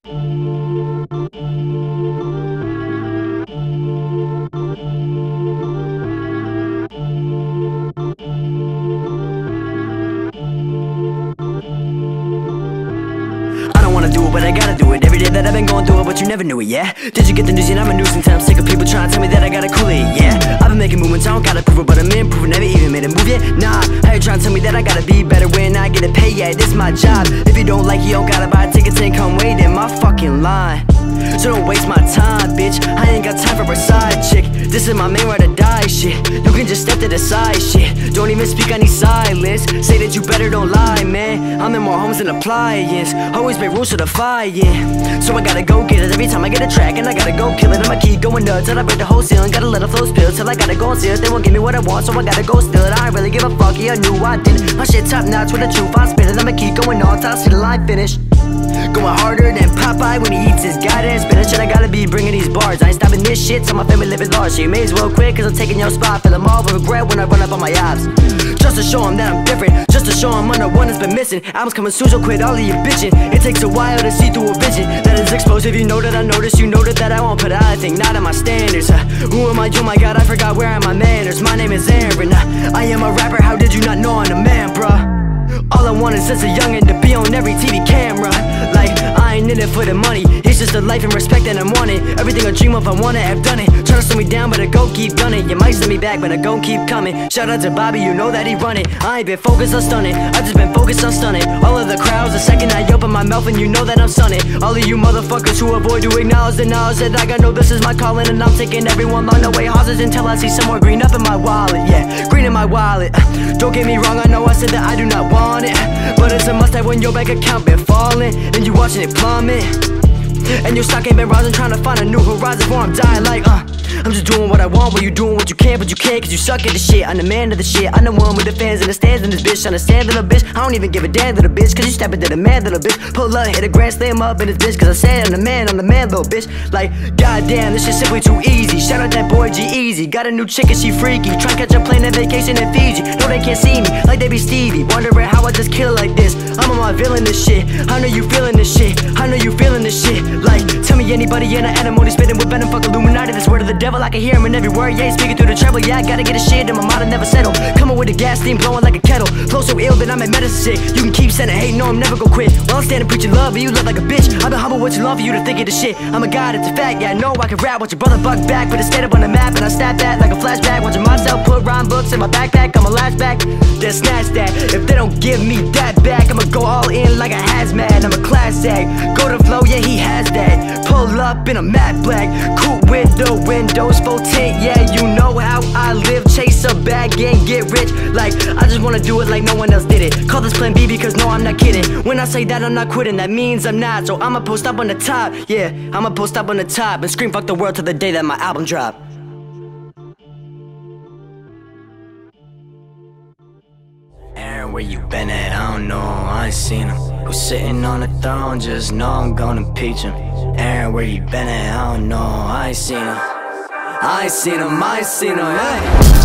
But I gotta do it every day that I've been going through it, but you never knew it, yeah? Did you get the news? And I'm a nuisance, I'm sick of people trying to tell me that I gotta cool it, yeah? I've been making movements, I don't gotta prove it, but I'm improving, never even made a move yet, nah. How you trying to tell me that I gotta be better when I get a pay, yeah, this is my job. If you don't like it, you don't gotta buy tickets and come wait in my fucking line. So don't waste my time, bitch, I ain't got time for a side chick. This is my main ride or die shit, you can just step to the side shit. Don't even speak, I need silence, say that you better don't lie, man. I'm in more homes than appliance, always make rules to defy, yeah. So I gotta go get it every time I get a track, and I gotta go kill it. I'ma keep going nuts till I break the whole ceiling. Gotta let it flow spill till I gotta go and see it. They won't give me what I want, so I gotta go steal it. I ain't really give a fuck, yeah, I knew I didn't. My shit top notch with the truth, I spit it. I'ma keep going on till I see the line finish. Going harder than Popeye when he eats his goddamn spinach. And I gotta be bringing these bars, I ain't stopping this shit till my family living large. So you may as well quit, cause I'm taking your spot. Feel them all with regret when I run up on my abs. Just to show them that I'm different, just to show them I'm the one that's been missing. Albums coming soon, so quit all of your bitching. It takes a while to see through a vision that is explosive. You know that I notice, you know that I won't put out a thing, not in my standards. Who am I? Oh my god, I forgot where are my manners. My name is Aaron, I am a rapper, how did you not know I'm a man, bruh? All I wanted since a youngin' to be on every TV camera. Like, I ain't in it for the money, it's just the life and respect that I'm wanting. Everything I dream of, I wanna have done it. Try to slow me down, but I go keep gunning. You might send me back, but I gon' keep coming. Shout out to Bobby, you know that he run it. I ain't been focused on stunning, I just been focused on stunning. All of the crowds, the second I open my mouth and you know that I'm sunning. All of you motherfuckers who avoid to acknowledge the knowledge that I got, know this is my calling. And I'm taking everyone along the way hostage until I see somewhere green up in my wallet. Yeah, green in my wallet. Don't get me wrong, I know I said that I do not want it, but it's a must-have when your bank account been falling and you watching it plummet. And your stock ain't been rising, trying to find a new horizon before I'm dying like, I'm just doing what I want, while you doing what you can, but you can't cause you suck at the shit. I'm the man of the shit, I'm the one with the fans in the stands in this bitch. Understand, little bitch, I don't even give a damn, little bitch, cause you step into the man, little bitch. Pull up, hit a grand slam up in this bitch, cause I said I'm the man, little bitch. Like, goddamn, this shit's simply too easy. Shout out that boy G-Eazy, got a new chick and she freaky. Try to catch a plane and vacation in Fiji. No, they can't see me, like they be Stevie. Wondering how I just kill like this. I'm on my villain this shit, I know you feeling this shit, I know you feeling this shit. Like, tell me anybody in an animal, spitting with venom, fuck Illuminati. This word of the devil, I can hear him in every word, yeah, he's speaking through the treble. Yeah, I gotta get a shit and my mind will never settle. Coming with the gas steam blowing like a kettle. Flow so ill that I'm at medicine sick. You can keep sending hate, no, I'm never gonna quit. While I'm standing preaching love, but you look like a bitch. I've been humble, what you love for you to think of this shit. I'm a god, it's a fact, yeah, I know I can rap. Watch your brother buck back, put a stand up on the map, and I snap that like a flashback. Watching myself put rhyme books in my backpack, I'ma last back, then snatch that. If they don't give me that back, I'ma go all in like a hazmat. I'm a class act, go to flow, yeah, he has that. Pull up in a matte black, coupe with the windows full tint, yeah, you know how I live. Chase a bag and get rich, like, I just wanna do it like no one else did it. Call this plan B because no, I'm not kidding. When I say that I'm not quitting, that means I'm not. So I'ma post up on the top, yeah, I'ma post up on the top and scream fuck the world till the day that my album drop. Aaron, where you been at? I don't know, I ain't seen him. Who's sitting on the throne? Just know I'm gonna impeach him. Aaron, where you been at? I don't know, I ain't seen him. I ain't seen him, hey.